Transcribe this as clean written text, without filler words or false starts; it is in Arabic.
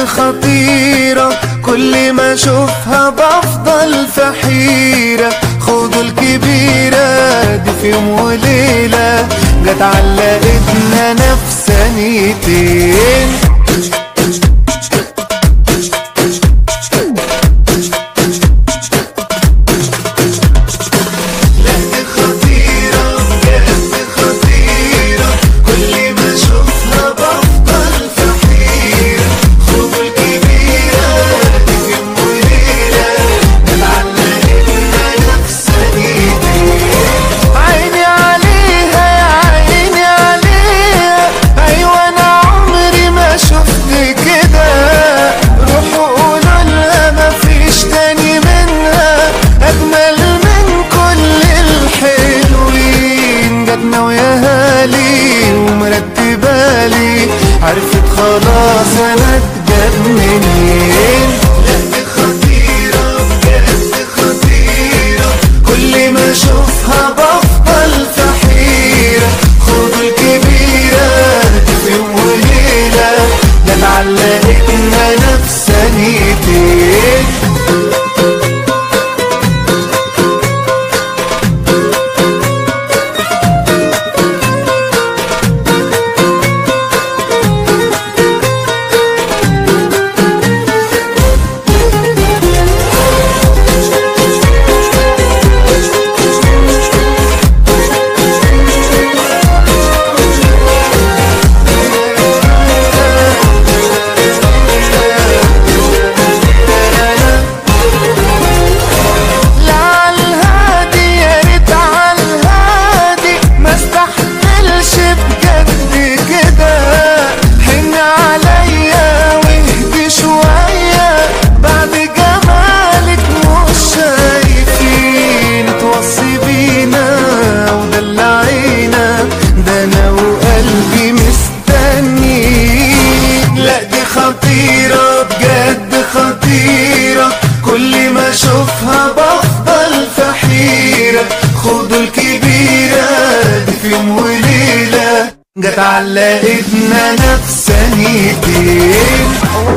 خطيرة كل ما اشوفها بفضل في حيرة. خدوا الكبيرة دي في يوم وليلة جت علقتنا نفسانيتين. عرفت خلاص انا اتجاب منين. لا دي خطيرة بجد خطيرة كل ما اشوفها بفضل في حيرة. خدوا الكبيرة دي في يوم وليلة جت علقتنا نفسانيتين. خطيرة بجد خطيرة كل ما اشوفها بفضل في حيرة. خدوا الكبيرة دي في يوم وليلة جت علقتنا نفسانيتين.